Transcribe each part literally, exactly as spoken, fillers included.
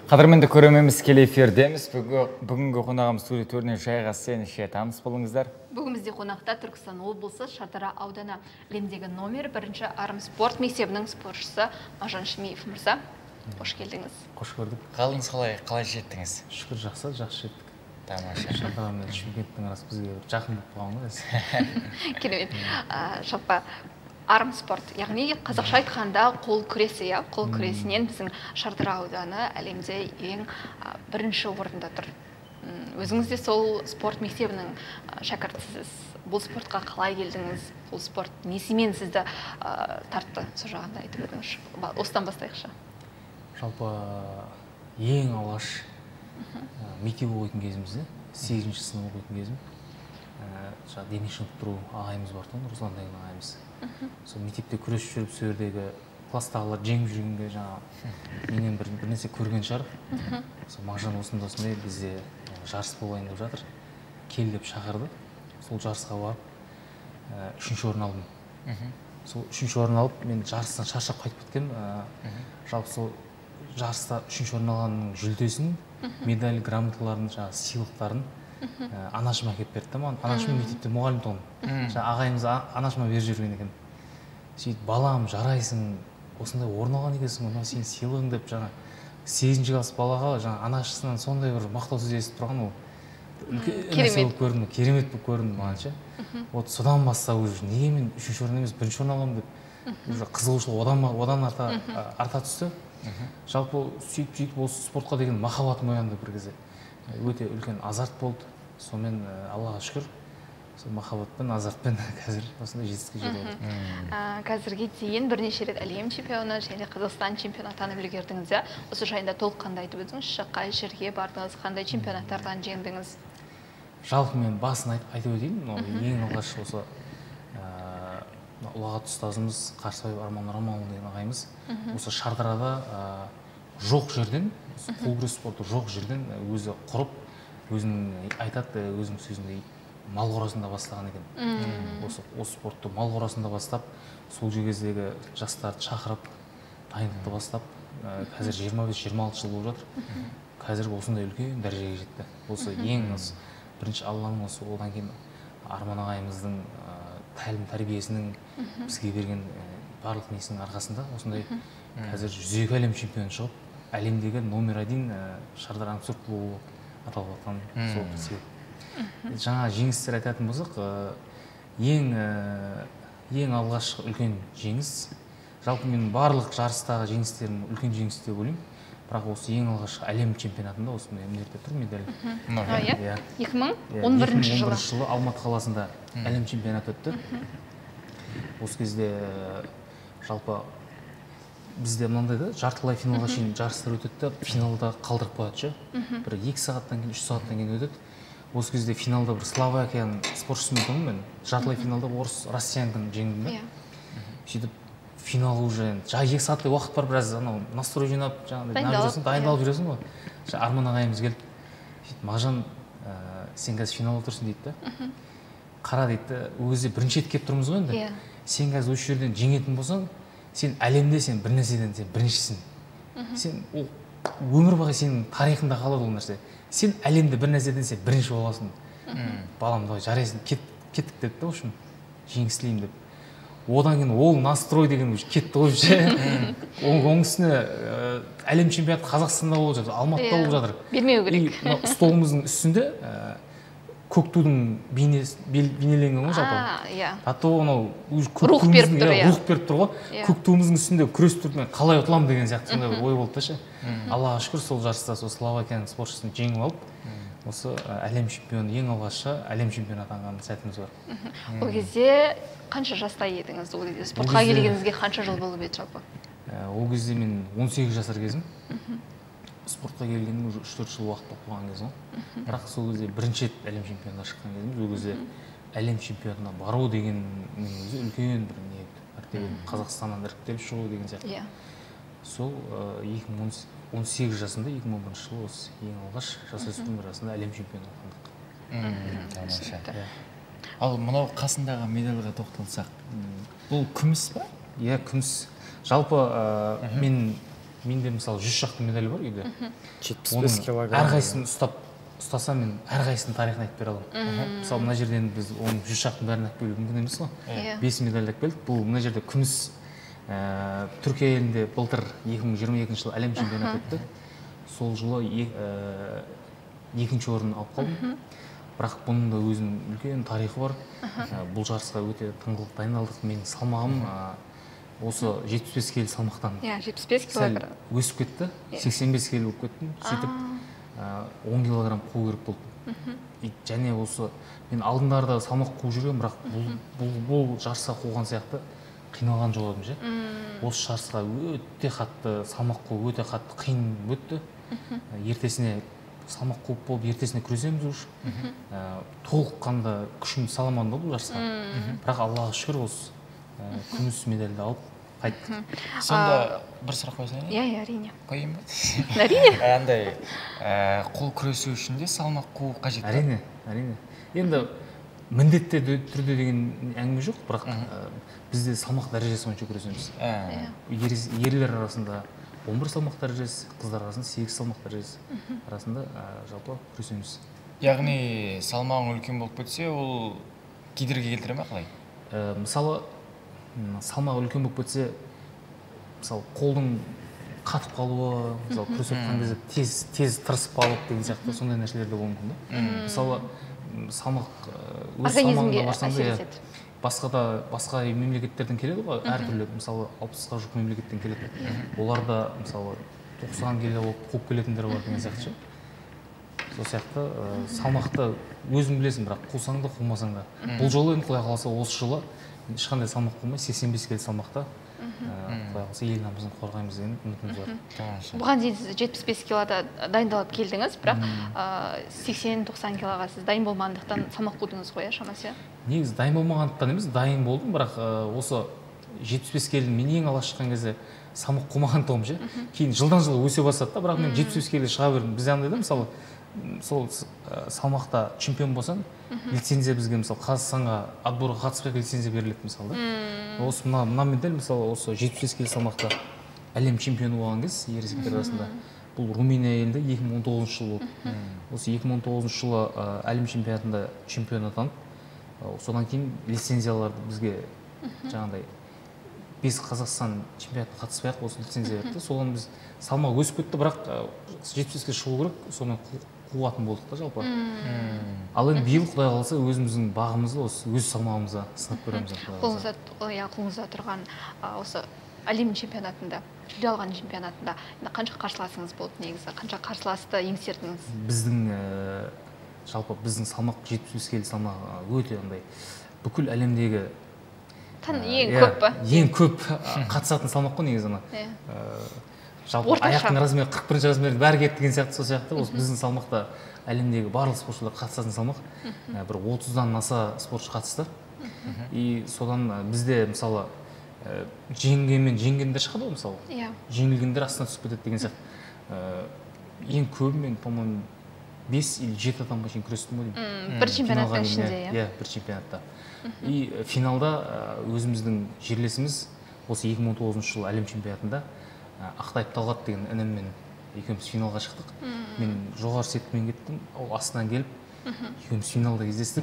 Қадірменді көрерменіміз тікелей эфирдеміз. Бүгінгі қонағымыз суреттерінен жайғас сенше таныс болыңыздар. Бүгінімізде қонақта Түркістан облысы Шардара ауданы әлемдегі номер бірінші арм спорт мектебінің спортшысы Мажан Шимиев мырза. Қош келдіңіз. Қош көрдік. Қалыңыз қалай, қалай жеттіңіз? Шүкір жақсы, жақсы жеттік. Тамаша. Шардара мен Шымкенттің арасы бізге жақын болып қалған ғой. Керемет. Жалпы арм спорт, яғни қазақша айтқанда қол күресі, иә, қол күресінен біздің Шардара ауданы әлемде ең бірінші орында тұр. Өзіңіз де сол спорт мектебінің шәкіртісіз. Бұл спортқа қалай келдіңіз? Бұл спорт несімен сізді тартты? Сол жағында айтып өтіңізші. Осыдан бастайықшы. Жалпы ең алғаш мектеп оқитын кезімізде, сегізінші сынып оқитын кезім, дене шынықтыру ағайымыз бар тұғын, Руслан деген ағайымыз. Сол мектепте күресіп жүріп, сол жердегі класстағылар жеңіп жүргенде жаңа менен бір нәрсе көрген шығар. Сол Мағжан осында осындай бізде жарыс болайын деп жатыр. Кел деп шақырды. Сол жарысқа барып үшінші орын алдым. Сол үшінші орын алып, мен жарыстан шаршап қайтып кеткем. Жалпы сол жарыста үшінші орын алғанның жүлдесін, медаль, грамоталарын, жаңағы сыйлықтарын анашым әкеп берді маған. Анашым мектепте мұғалім тұғын. Ағайымыз анашыма беріп жүрген екен. Сөйтіп, балам, жарайсың, осындай орын алған екенсің, мына сен сыйлығың деп жаңа сегізінші класс балаға жаңа анашысынан сондай бір мақтау сөз естіп тұрған ол. Керемет болып көрінді, керемет болып көрінді маған ше. Вот содан бастап уже неге мен үшінші орын емес, бірінші орын аламын деп уже қызығушылық одан одан арта арта түсті. Жалпы сөйтіп сөйтіп осы спортқа деген махаббатым оянды бір кезде. Өте үлкен азарт болды. Сонымен Аллаға шүкір, сол махаббатпен, азартпен қазір осындай жетістікке жетіп отырмын. Қазірге дейін бірнеше рет әлем чемпионы және Қазақстан чемпионы атанып үлгердіңіз. Осы жайында толыққанды айтып өтіңізші, қай жерге бардыңыз, қандай чемпионаттардан жеңдіңіз? Жалпы мен басын айтып өтейін. Ең алғаш осы ұлағат ұстазымыз Қарсыбаев Арман Раманұлы деген ағайымыз осы Шардарада жоқ жерден, қол күрес спорты жоқ жерден өзі құрып, өзінің айтады, өзінің сөзінде мал қорасында бастаған екен. Осы спортты мал қорасында бастап, сол кездегі жастарды шақырып, дайындықты бастап, қазір жиырма бес жиырма алты жыл болып жатыр. Қазір осындай үлкен дәрежеге жетті. Осы ең бірінші Алланың осы одан кейін Арман ағайымыздың тәлім тәрбиесінің бізге берген барлық несінің арқасында осындай қазір жүз екі әлем чемпионы шығып, әлемдегі номер один Шардара арм спорт клубы аталып жатқан сол себеп. Жаңа жеңістер айтатын болсақ, ең ең алғашқы үлкен жеңіс, жалпы мен барлық жарыстағы жеңістерім үлкен жеңіс деп ойлаймын. Бірақ осы ең алғашқы әлем чемпионатында осы мемлекетте тұр медаль. екі мың он бірінші жылы жылы Алматы қаласында әлем чемпионаты өтті. Осы кезде жалпы бізде мынандай да жартылай финалға шейін жарыстар өтеді, финалда қалдырып қояды ше. Бір екі сағаттан кейін, үш сағаттан кейін өтеді. Осы кезде финалда бір Словакияның спортшысымен тұрмын мен. Жартылай финалда орыс россиянканы жеңдім да. Сөйтіп финал уже екі сағаттай уақыт бар, біраз анау настрой жинап, жаңағыдай дайындалып жүресің ғой. Арман ағайымыз келіп, Мағжан, сен қазір финалда тұрсың дейді да. Қара дейді, ол кезде бірінші рет келіп тұрмыз ғой енді. Сен қазір осы жерден жеңетін болсаң, сен әлемде сен бір нәрседен сен біріншісің. Сен ол өмір бақи сенің тарихында қалады ол нәрсе. Сен әлемде бір нәрседен сен бірінші боласың. Балам, давай жарайсың, кеттік деді да, в общем, жеңіс тілеймін деп. Одан кейін ол настрой деген кетті ғой ше. Оның үстіне әлем чемпионаты Қазақстанда болып жатыр, Алматыда болып жатыр. Бермеу керек. Столымыздың үстінде көк тудың бейнеленген ғой жалпы. Ато анау рух беріп тұр, рух беріп тұр ғой. Көк туымыздың үстінде күрес тұрып мен қалай ұтыламын деген сияқты сондай бір ой болды да ше. Аллаға шүкір сол жарыста сол Словакияның спортшысын жеңіп алып, осы әлем чемпионы, ең алғашқы әлем чемпионы атанған сәтіміз бар. Ол кезде қанша жаста едіңіз? Ол кезде спортқа келгеніңізге қанша жыл болып еді жалпы? Ол кезде мен он сегіз жасар кезім. Спортқа келгенім уже үш төрт жыл уақыт болған кез ғой. Бірақ сол кезде бірінші рет әлем чемпионына шыққан кезіміз. Ол кезде әлем чемпионына бару деген өзі үлкен бір не еді. Қазақстаннан іріктеліп шығу деген сияқты. Сол екі мың он сегіз жасында, екі мың он бірінші жылы осы ең алғаш жасөспірім арасында әлем чемпионы атандық. Тамаша. Ал мынау қасындағы медальға тоқталсақ, бұл күміс па? Иә, күміс. Жалпы мен менде мысалы жүз шақты медаль бар үйде. жетпіс бес килограмм. Әрқайсысын ұстап ұстасам мен әрқайсының тарихын айтып бере аламын. Мысалы мына жерден біз оның жүз шақтың бәрін алып келу мүмкін емес қой. бес медаль алып келдік. Бұл мына жерде күміс Түркия елінде былтыр екі мың жиырма екінші жылы әлем чемпионаты өтті. Сол жылы екінші орын алып қалдым. Бірақ бұның да өзінің үлкен тарихы бар. Бұл жарысқа өте тыңғылық дайындалдық. Менің салмағым осы жетпіс бес келі салмақтан жетпіс бес килограмм өсіп кетті. сексен бес келі болып кеттім. Сөйтіп он килограмм қуу керек болды. Және осы мен алдындарда салмақ қуып жүрген, бірақ бұл жарысқа қуған сияқты қиналған жоқ едім ше. Осы жарысқа өте қатты салмақ қуу өте қатты қиын өтті. Ертесіне салмақ қуып болып, ертесіне күресеміз уже. Толыққанды күшімді сала алмадым бұл жарысқа. Бірақ Аллаға шүкір осы күміс медальді алып қайттық. Сонда бір сұрақ қойсайын? Иә, иә, әрине. Қойайын ба? Әрине. Андай қол күресу үшін де салмақ қуу қажет. Әрине, әрине. Енді міндетті түрде деген әңгіме жоқ, бірақ бізде салмақ дәрежесі бойынша күресеміз. Ерлер арасында он бір салмақ дәрежесі, қыздар арасында сегіз салмақ дәрежесі арасында жалпы күресеміз. Яғни салмағың үлкен болып кетсе, ол кедергі келтіре ме қалай? Мысалы, салмағы үлкен болып кетсе, мысалы қолдың қатып қалуы, мысалы күрес өткен кезде тез тез тырысып қалып деген сияқты сондай нәрселер де болуы мүмкін да. Мысалы, салмақ өз салмағында барсаң да басқа да басқа мемлекеттерден келеді ғой, әртүрлі, мысалы алпысқа жуық мемлекеттен келеді. Оларда мысалы тоқсан келі болып қуып келетіндер бар деген сияқты ше. Сол сияқты салмақты өзің білесің, бірақ қусаң да қумасаң да. Бұл жолы енді құдай қаласа осы жылы ешқандай салмақ қумай сексен бес келі салмақта құдай қаласа ел намысын қорғаймыз деген үмітіміз бар. Бұған дейін сіз жетпіс бес килода дайындалып келдіңіз, бірақ сексен тоқсан килоға сіз дайын болмағандықтан салмақ қудыңыз ғой, шамасы? Негізі дайын болмағандықтан емес, дайын болдым, бірақ осы жетпіс бес келі мен ең алғаш шыққан кезде салмақ қумағандығым ше. Кейін жылдан жылға өсе бастады да, бірақ мен жетпіс бес келі шыға бердім. Бізде андай да, мысалы сол салмақта чемпион болсаң, лицензия бізге мысалы Қазақстанға отборға қатыспай лицензия беріледі мысалы да. Осы мына медаль мысалы осы жетпіс бес келі салмақта әлем чемпионы болған кез ересектер арасында. Бұл Румыния елінде екі мың он тоғызыншы жылы болды. Осы екі мың он тоғызыншы жылы әлем чемпионатында чемпион атанып, содан кейін лицензияларды бізге жаңағыдай бес Қазақстан чемпионатына қатыспай-ақ осы лицензия берді. Содан біз салмақ өсіп кетті, бірақ жетпіс беске шығу керек, сонымен қуатын болдық та жалпы. Ал енді биыл құдай қаласа өзіміздің бағымызды осы өз салмағымызға сынап көреміз. Қолыңызда тұрған осы әлем чемпионатында, жүлде алған чемпионатында қанша қарсыласыңыз болды негізі? Қанша қарсыласты еңсердіңіз? Біздің жалпы біздің салмақ жетпіс бес келі салмақ өте андай бүкіл әлемдегі ең көп па? Ең көп қатысатын салмақ қой негізі ана. Жалпы аяқтың размері қырық бірінші размерге бәрі кетті деген сияқты, сол сияқты. Осы біздің салмақта әлемдегі барлық спортшылар қатысатын салмақ. Бір отыздан аса спортшы қатысты. И содан бізде мысалы жеңгенмен жеңгендер шығады ғой мысалы. Жеңілгендер астына түсіп кетеді деген сияқты. Ең көбі мен, по-моему, бес или жеті адамға шейін күрестім ғой деймін. Бір чемпионаттың ішінде, иә? Бір чемпионатта. И финалда өзіміздің жерлесіміз осы екі мың он тоғызыншы жылы әлем чемпионатында Ақтайып Талғат деген ініммен екеуміз финалға шықтық. Мен жоғары сетпен кеттім, ол астынан келіп, екеуміз финалда кездестік.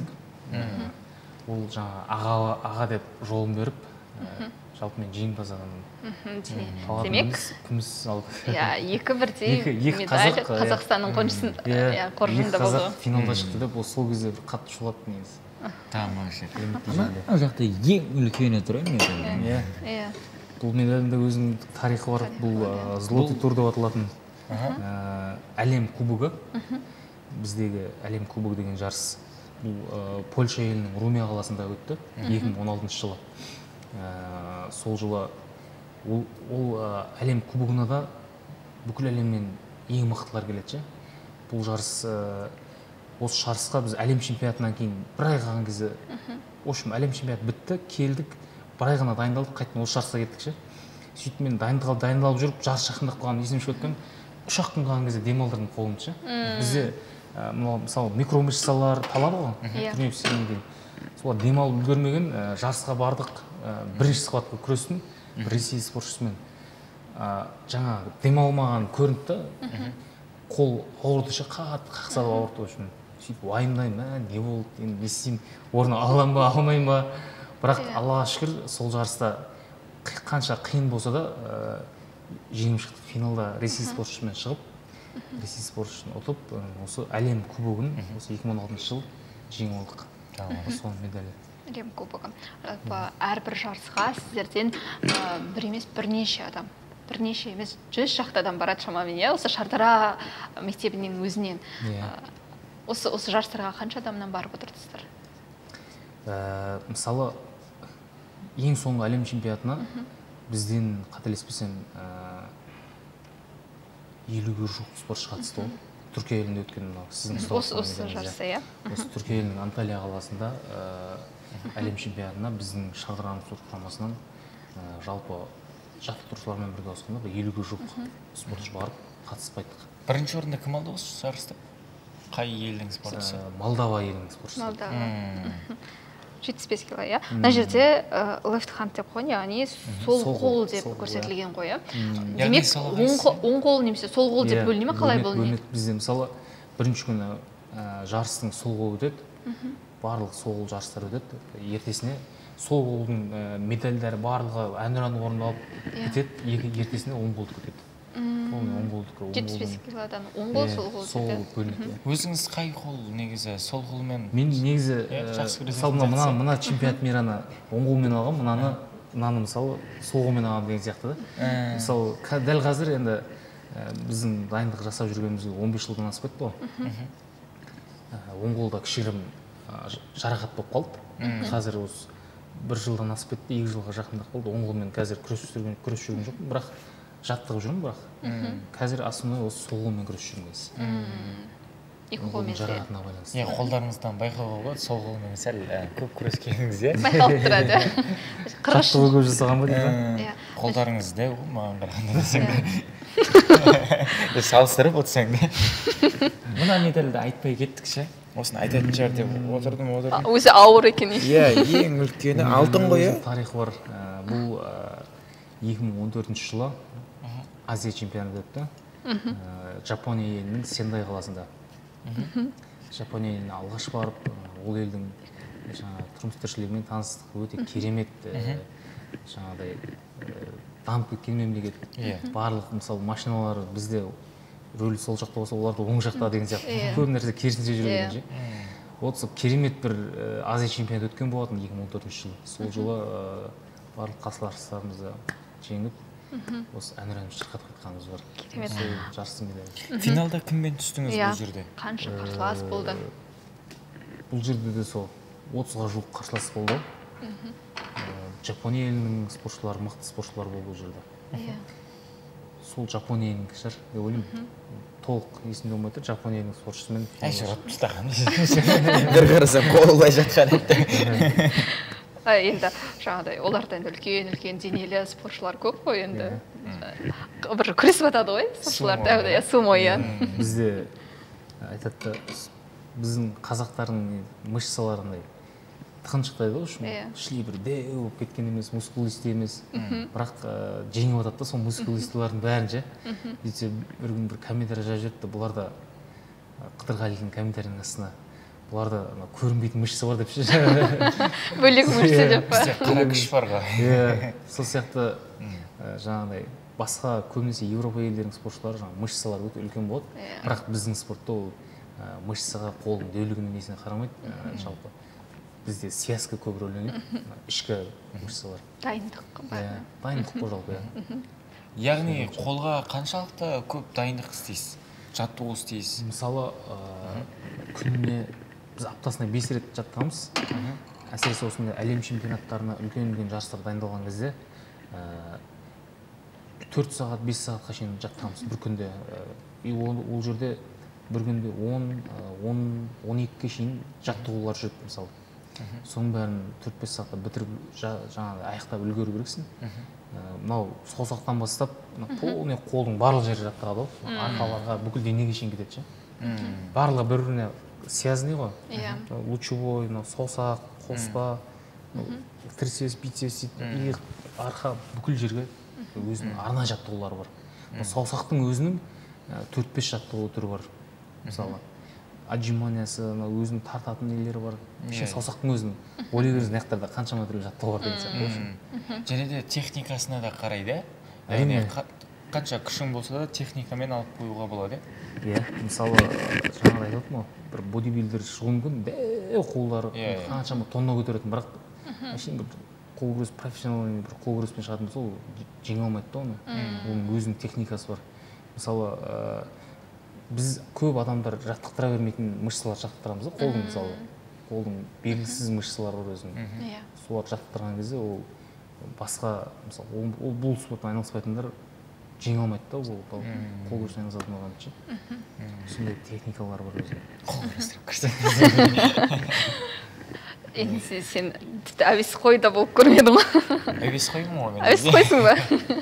Ол жаңа аға деп жолын беріп, жалпы мен жеңімпаз атандым. Демек, күміс алды. Екі бірдей медаль Қазақстанның қонжысында қоржынында болды. Екі қазақ финалда шықты деп, сол кезде бір қатты шулатты негізі. Тамаша. Ол жақта ең үлкені тұр ме? Иә. Бұл медальдің де өзінің тарихы бар. Бұл Злотый тур деп аталатын әлем кубогы. Біздегі әлем кубогы деген жарыс. Бұл Польша елінің Румия қаласында өтті екі мың он алтыншы жылы. Сол жылы ол әлем кубогына да бүкіл әлемнен ең мықтылар келеді. Бұл жарыс, осы жарысқа біз әлем чемпионатынан кейін бір ай қалған кезде, в общем, әлем чемпионаты бітті, келдік, бір ай ғана дайындалдық, қайтадан осы жарысқа кеттік ше. Сөйтіп мен дайындалып жүріп, жарыс жақындап қалған есім шығып кеткен, үш ақ күн қалған кезде демалдырдым қолымды ше. Бізде мысалы микромышцалар талады ғой. Солар демалып үлгермеген, жарысқа бардық, бірінші схватқа күрестім, бір ресей спортшысымен. жаңа демалмаған көрінді да, қол ауырды ше, қатты қақсап ауырды. Үшін сөйтіп уайымдаймын, ә, не болды, енді не істеймін, орны аламын ба, алмаймын ба. Бірақ Аллаға шүкір, сол жарыста қанша қиын болса да жеңіп шықтық. Финалда Ресей спортшысымен шығып, Ресей спортшысын ұтып, осы әлем кубогын осы екі мың он алтыншы жыл жеңіп алдық. Соның медалі. Әлем кубогы. Әрбір жарысқа сіздерден бір емес бірнеше адам, бірнеше емес жүз шақты адам барады шамамен, осы Шардара мектебінен өзінен. Осы осы жарыстарға қанша адамнан барып отырдыңыздар? Мысалы, ең соңғы әлем чемпионатына бізден қателеспесем елуге жуық спортшы қатысты ол. Түркия елінде өткен сіздің осы жарысы, иә? Осы Түркия елінің Анталия қаласында әлем чемпионатына біздің Шардара спорт құрамасынан жалпы жаттықтырушылармен бірге ауысқанда елуге жуық спортшы барып қатысып қайттық. Бірінші орында кім алды осы жарыста? Қай елдің спортшысы? Молдова елінің спортшысы. Молдова. жетпіс бес кило, иә? Мына жерде left hand деп қойын, яғни сол қол деп көрсетілген қой, иә? Демек, оң қол немесе сол қол деп бөліне ме, қалай бөліне? Бізде мысалы бірінші күні жарыстың сол қол өтеді, барлық сол қол жарыстар өтеді. Ертесіне сол қолдың медальдері барлығы әнұран орындалып кетеді, ертесіне оң қолды кетеді. жетпіс бес килодан оң қол, сол қол кетеді. Өзіңіз қай қол негізі сол қолмен? Мен негізі мына чемпионат мираны оң қолмен алғам, мынаны мысалы сол қолмен алғам деген сияқты да. Мысалы, дәл қазір енді біздің дайындық жасап жүргенімізге он бес жылдан асып кетті ғой. Оң қолда кішігірім жарақат болып қалды. Қазір осы бір жылдан асып кетті, екі жылға жақындап қалды. Оң қолмен қазір күресіп жүрген жоқпын, бірақ жаттығып жүрмін, бірақ қазір асымда осы сол қолмен күресіп жүрмін. Екі қолмен жарақатына байланысты. Қолдарыңыздан байқауға болады, сол қолмен сәл көп күрескеніңіз, иә? Байқалып тұрады. Жаттығу көп жасаған ба дейді. Қолдарыңыз дәу ғой, маған қарағанда десең де. Салыстырып отырсаң да. Мына медальді айтпай кеттік ше. Осыны айтатын шығар деп отырдым, отырдым. Өзі ауыр екен. Иә, ең үлкені алтын ғой, иә? Тарихы бар. Бұл екі мың он төртінші жылы Азия чемпионаты өтті. Жапония елінің Сендай қаласында. Жапония еліне алғаш барып, ол елдің тұрмыс тіршілігімен таныстық, өте керемет, жаңағыдай дамып кеткен мемлекет. Барлық мысалы машиналары бізде рөлі сол жақта болса, оларды оң жақта деген сияқты көп нәрсе керісінше жүрген же. Осы керемет бір Азия чемпионаты өткен болатын екі мың он төртінші жылы. Сол жылы барлық қарсыластарымызды жеңіп, осы әнұранымыз шырқатып кеткеніміз бар. Керемет. Жарыстың медалі. Финалда кіммен түстіңіз бұл жерде? Қанша қарсылас болды? Бұл жерде де сол отызға жуық қарсылас болды. Жапония елінің спортшылары, мықты спортшылар болды бұл жерде. Сол Жапония елінің шығар деп ойлаймын. Толық есімде болмай тұр, Жапония елінің спортшысымен. Әй, жұрап тұстаған. Бір қарасам қолдай жатқан еді. Енді жаңағыдай олардан үлкен-үлкен денелі спортшылар көп қой енді. Бір күресіп атады ғой, спортшылар, сумо, иә. Бізде айтады, біздің қазақтардың мышцаларындай тықыншықтайды ғой, ішілей бір дәу болып кеткен емес, мускулисті емес. Бірақ жеңіп атады да, сол мускулистілердің бәрін же. Сөйтсе бір күн бір комментарий жазып жіберді, бұлар да Қыдырғалидың комментарийінің астына бұларда көрінбейтін мышцы бар деп ше. Бөлек мышцы деп па. Бізде қара күш бар ғой. Сол сияқты жаңағыдай басқа көбінесе Европа елдерінің спортшылары жаңағы мышцалары өте үлкен болады. Бірақ біздің спортта ол мышцаға, қолдың дөйлігіне несіне қарамайды. Жалпы бізде связка көп рөл ойнайды. Ішкі мышцалар. Дайындық бар. Дайындық қой жалпы. Яғни қолға қаншалықты көп дайындық істейсіз? Жаттығу істейсіз? Мысалы, күніне біз аптасына бес рет жаттығамыз. Әсіресе осындай әлем чемпионаттарына үлкен-үлкен жарыстар дайындалған кезде төрт сағат, бес сағатқа шейін жаттығамыз бір күнде. Ол жерде бір күнде он, он екіге шейін жаттығулар жүреді мысалы. Соның бәрін төрт бес сағатта бітіріп, жаңағы аяқтап үлгеру керексің. Мынау саусақтан бастап, полный қолдың барлық жері жаттығады ғой. Арқаларға, бүкіл денеге шейін кетеді ше. Барлығы бір-біріне связанный ғой. Лучевой, саусақ, қоспа, трицепс, бицепс, иық, арқа бүкіл жерге өзінің арна жаттығулары бар. Саусақтың өзінің төрт бес жаттығу түрі бар. Мысалы отжиманиясы, өзінің тартатын нелері бар. Саусақтың өзінің ойлай берсең мына жақтарда қаншама түрлі жаттығу бар деген сияқты. Және де техникасына да қарайды. Әрине қанша күшің болса да техникамен алып қоюға болады. Иә, мысалы жаңағыда айтып отырмын ғой, бір бодибилдер шығуы мүмкін, дәу қолдары қаншама тонна көтеретін, бірақ әшейін бір қол күрес профессиональный бір қол күреспен шығатын болса, ол жеңе алмайды да оны. Оның өзінің техникасы бар. Мысалы біз көп адамдар жаттықтыра бермейтін мышцалар жаттықтырамыз, қолдың мысалы, қолдың белгісіз мышцалары бар өзінің. Солар жаттықтырған кезде ол басқа, мысалы, ол бұл спортпен айналыспайтындар жеңе алмайды да, ол қол күреспен айналысатын болғанда ше. Сондай техникалар бар өзінің. Қол күрестіріп көрсетеді. Енді сен тіпті әуесқой да болып көрмедің ғой. Әуесқоймын ғой мен. Әуесқойсың ба?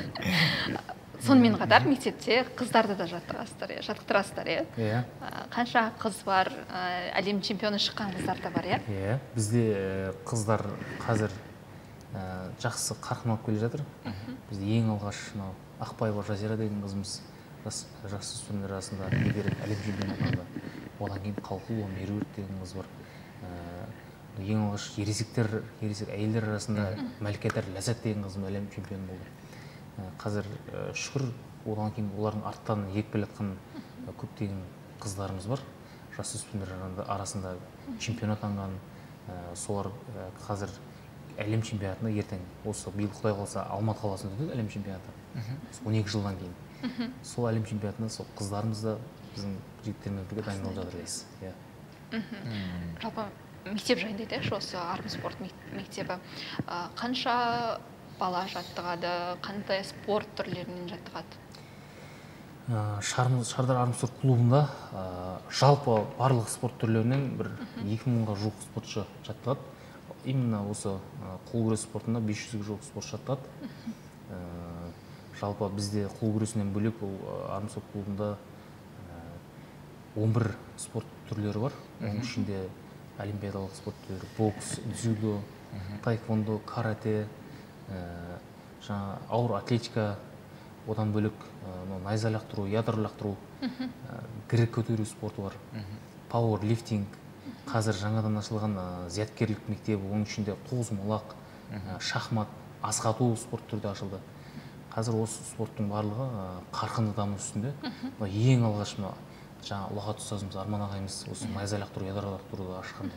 Сонымен қатар мектепте қыздарды да жаттығасыздар, жаттықтырасыздар, иә? Қанша қыз бар, әлем чемпионы шыққан қыздар да бар, иә? Иә, бізде қыздар қазір жақсы қарқын алып келе жатыр. Бізде ең алғаш Ақбаева Жазира деген қызымыз жасөспірімдер арасында лидер әлем чемпионы атанды. Одан кейін Қалқұлова Меруерт деген қыз бар. Ең алғаш ересектер, ересек әйелдер арасында Мәлкетар Ләззат деген қызым әлем чемпионы болды. Қазір шүкір, одан кейін олардың арттан еріп келе жатқан көптеген қыздарымыз бар. Жасөспірімдер арасында чемпион атанған, солар қазір әлем чемпионатында ертең осы биыл Құдай қаласа Алматы қаласында өтеді әлем чемпионаты. он екі жылдан кейін. Сол әлем чемпионатында сол қыздарымыз да біздің жігіттермен бірге дайындалып жатыр дейсіз. Жалпы мектеп жайында айтайықшы, осы арм спорт мектебі қанша бала жаттығады, қандай спорт түрлерінен жаттығады? Шардар арм спорт клубында жалпы барлық спорт түрлерінен бір екі мыңға жуық спортшы жаттығады. Именно осы қол күрес спортында бес жүзге жуық спорт жаттығады. Жалпы бізде қол күресінен бөлек бұл арм спорт клубында он бір спорт түрлері бар. Оның ішінде олимпиадалық спорт түрлері бокс, дзюдо, таэквондо, карате, жаңа ауыр атлетика, одан бөлек найза лақтыру, ядро лақтыру, гірі көтеру спорты бар, пауэрлифтинг. Қазір жаңадан ашылған зияткерлік мектебі, оның ішінде қозмалақ, шахмат, асық ату спорт түрде ашылды. Қазір осы спорттың барлығы қарқынды даму үстінде. Ең алғаш жаңа ұлағат ұстазымыз Арман ағайымыз осы найза лақтыру, ядро лақтыруды ашқан.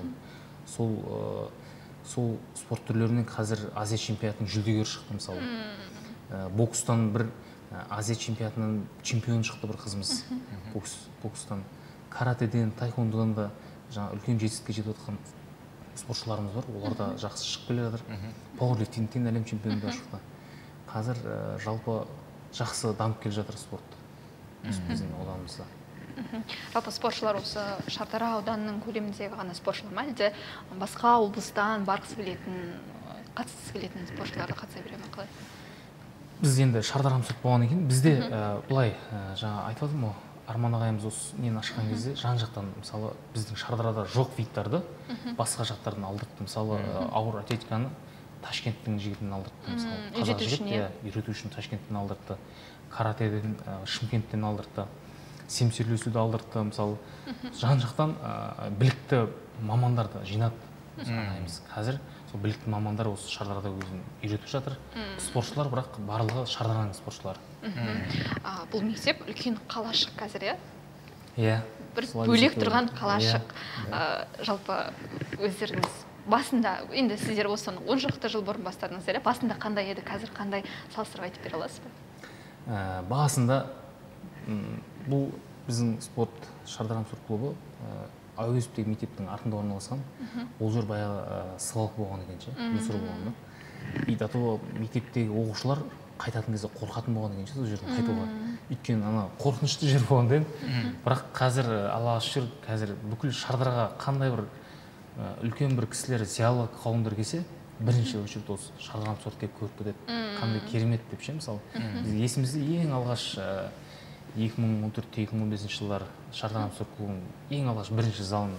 Сол сол спорт түрлерінен қазір Азия чемпионатының жүлдегері шықты мысалы. Бокстан бір Азия чемпионатынан чемпион шықты бір қызымыз. Бокстан, каратеден, таэквондодан да жаңа үлкен жетістікке жетіп отқан спортшыларымыз бар. Олар да жақсы шығып келе жатыр. Пауэрлифтингтен әлем чемпионы да шықты. Қазір жалпы жақсы дамып келе жатыр спорт біздің ауданымызда. Жалпы спортшылар осы Шардара ауданының көлеміндегі ғана спортшылар ма, әлде басқа облыстан барғысы келетін, қатысқысы келетін спортшылар да қатыса бере ме, қалай? Біз енді Шардара арм спорт болғаннан кейін бізде былай жаңа айтып отырмын ғой, Арман ағайымыз осы нені ашқан кезде жан-жақтан, мысалы біздің Шардарада жоқ видтарды басқа жақтардан алдыртты. Мысалы ауыр атлетиканы Ташкенттің жігітінен алдыртты, мысалы қазақ жігіт үйрету үшін Ташкенттен алдыртты, каратеден Шымкенттен алдыртты, семсерлесуді алдыртты. Мысалы жан-жақтан білікті мамандарды жинады ағайымыз. Қазір сол білікті мамандар осы Шардарада өзін үйретіп жатыр. Спортшылар, бірақ барлығы Шардараның спортшылары. Бұл мектеп үлкен қалашық қазір, иә? Иә. Бір бөлек тұрған қалашық. Жалпы өздеріңіз басында, енді сіздер осыны он шақты жыл бұрын бастадыңыздар, басында қандай еді, қазір қандай, салыстырып айтып бере аласыз ба? Басында бұл біздің спорт Шардар арм спорт клубы Әуезовтегі мектептің артында орналасқан. Ол жер баяғы свалка болған екен ше, мусор болғанда. И до того мектептегі оқушылар қайтатын кезде қорқатын болған екен ше, сол жерден қайтуға. Өйткені ана қорқынышты жер болғанда енді. Бірақ қазір Аллаға шүкір, қазір бүкіл Шардарға қандай бір үлкен бір кісілер, зиялы қауымдар келсе, бірінші очередь осы Шардар арм спорт келіп көріп кетеді. Қандай керемет деп ше, мысалы. Біз есімізде ең алғаш екі мың он төрт - екі мың он бесінші жылдар Шардар арм спорт клубының ең алғаш бірінші залын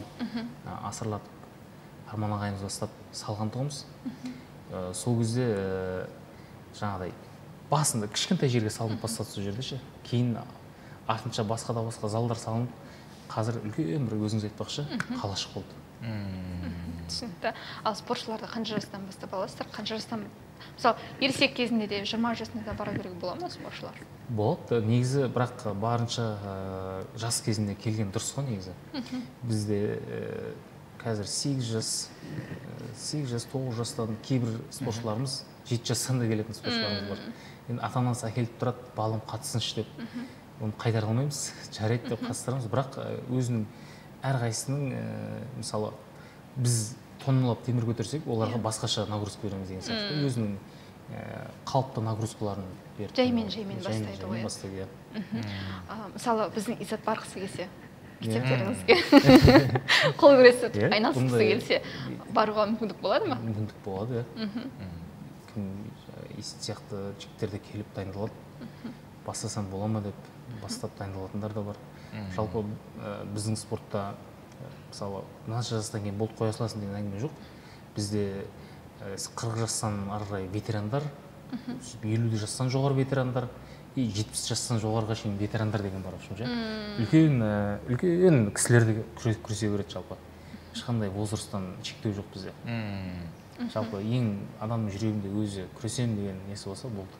асырлатып Арман ағайымыз бастап салған тұғымыз. Сол кезде жаңағыдай басында кішкентай жерге салынып бастады сол жерде ше. Кейін артынша басқа да басқа залдар салынып, қазір үлкен бір өзіңіз айтпақшы қалашық болды. Түсінікті. Ал спортшыларды қанша жастан бастап аласыздар? Қанша жастан, мысалы, ересек кезінде де жиырма жасында да бара беруге бола ма спортшылар? Болады. Негізі бірақ барынша жас кезінде келген дұрыс қой негізі. Бізде қазір сегіз жас, сегіз жас, тоғыз жастан кейбір спортшыларымыз жеті жастан да келетін спортшыларымыз бар. Енді ата-анасы әкеліп тұрады, балым қатысыншы деп. Оны қайтара алмаймыз, жарайды деп қатыстырамыз, бірақ өзінің әрқайсының, мысалы, біз тонналап темір көтерсек, оларға басқаша нагрузка береміз деген сияқты. Өзінің қалыпты нагрузкаларын беріп. Жаймен-жаймен бастайды ғой. Бастайды, мысалы, біздің Иззат барғысы келсе, мектептеріңізге қол күресіп айналысқысы келсе, баруға мүмкіндік болады ма? Мүмкіндік болады, кім Иззат сияқты жігіттер де келіп дайындалады. Бастасам бола ма деп бастап дайындалатындар да бар. Жалпы біздің спортта мысалы мынанша жастан кейін болып қоя саласың деген әңгіме жоқ. Бізде қырық жастан ары қарай ветерандар, елу жастан жоғары ветерандар и жетпіс жастан жоғарыға шейін ветерандар деген бар общем ше. Үлкен үлкен кісілер де күресе береді жалпы. Ешқандай возрасттан шектеу жоқ бізде. Жалпы ең адамның жүрегінде өзі күресем деген несі болса болды.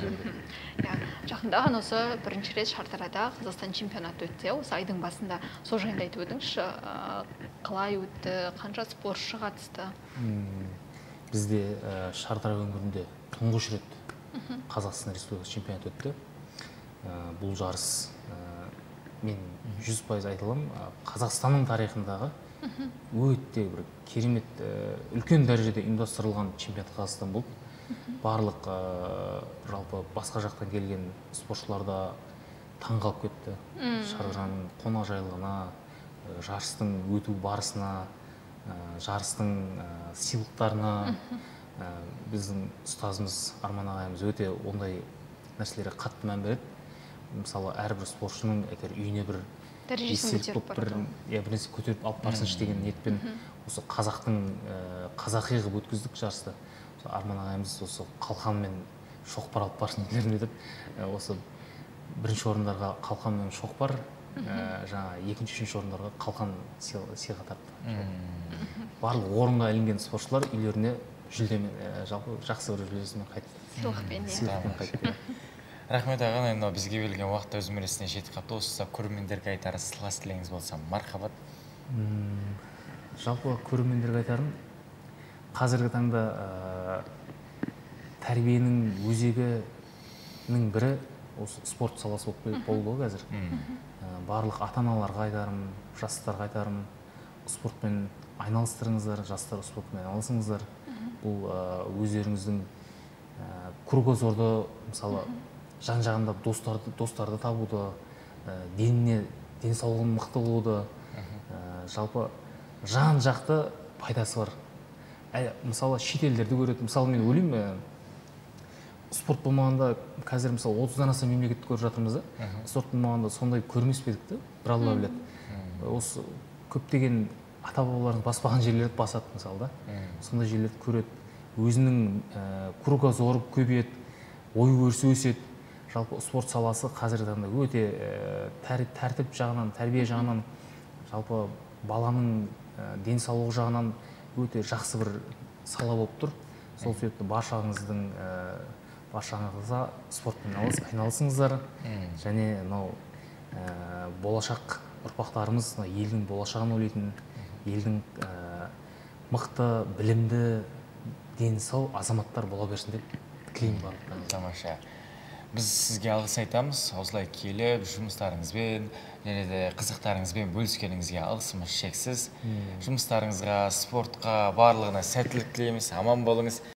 Жақында ғана осы бірінші рет Шардарада Қазақстан чемпионаты өтті. Осы айдың басында сол жайында айтып өтіңізші, қалай өтті, қанша спортшы қатысты? Бізде Шардара өңірінде тұңғыш рет Қазақстан Республикасы чемпионаты өтті. Бұл жарыс мен жүз пайыз айта аламын, Қазақстанның тарихындағы өте бір керемет үлкен дәрежеде ұйымдастырылған чемпионат Қазақстан болды. Барлық жалпы басқа жақтан келген спортшылар да таңғалып кетті. Шардараның қонақжайлығына, жарыстың өту барысына, жарыстың сыйлықтарына. Біздің ұстазымыз Арман ағайымыз өте ондай нәрселерге қатты мән береді. Мысалы, әрбір спортшының әйтеуір үйіне бір дәрежесін көтеріп барады. Бірнәрсе көтеріп алып барсыншы деген ниетпен осы қазақтың қазақи қылып өткіздік жарысты. Арман ағайымыз осы қалқан мен шоқпар алып барсын дегенін айтады. Осы бірінші орындарға қалқан мен шоқпар, жаңа екінші, үшінші орындарға қалқан сыйға тартты. Барлық орынға ілінген спортшылар үйлеріне жүлдемен, жалпы жақсы бір жүлдесімен қайтты. Сыйлықпен қайтты. Рахмет аға, мынау бізге берілген уақытта өз мәресіне жетіп қапты. Осы көрермендерге айтар ықылас тілегіңіз болса, мархабат. Жалпы көрермендерге айтарым, қазіргі таңда тәрбиенің өзегінің бірі осы спорт саласы болып болды қазір. Барлық ата-аналарға айтарым, жастарға айтарым, спортпен айналыстырыңыздар, жастар спортпен айналысыңыздар. Бұл өздеріңіздің кругозорды, мысалы, жан-жағында достарды, достарды табуды, деніне, денсаулығын мықты болуды, жалпы жан-жақты пайдасы бар. Мысалы, шетелдерді көреді. Мысалы, мен ойлаймын, спорт болмағанда, қазір мысалы отыздан аса мемлекетті көріп жатырмыз да. Спорт болмағанда сондай көрмес пе едік те, бір Алла біледі. Осы көптеген ата-бабаларымыз баспаған жерлерді басады мысалы да. Сондай жерлерді көреді. Өзінің кругозоры көбейеді, ой-өрісі өседі. Жалпы спорт саласы қазіргі таңда өте тәртіп жағынан, тәрбие жағынан, жалпы баланың денсаулығы жағынан өте жақсы бір сала болып тұр. Сол себепті баршаңыздың баршаңызға спортпен айналысыңыздар. Және мынау болашақ ұрпақтарымыз елдің болашағын ойлайтын, елдің мықты, білімді, дені сау азаматтар бола берсін деп тілеймін барлықтарыңызға. Тамаша. Біз сізге алғыс айтамыз. Осылай келіп, жұмыстарыңызбен, және де қызықтарыңызбен бөліскеніңізге алғысымыз шексіз. Жұмыстарыңызға, спортқа, барлығына сәттілік тілейміз. Аман болыңыз.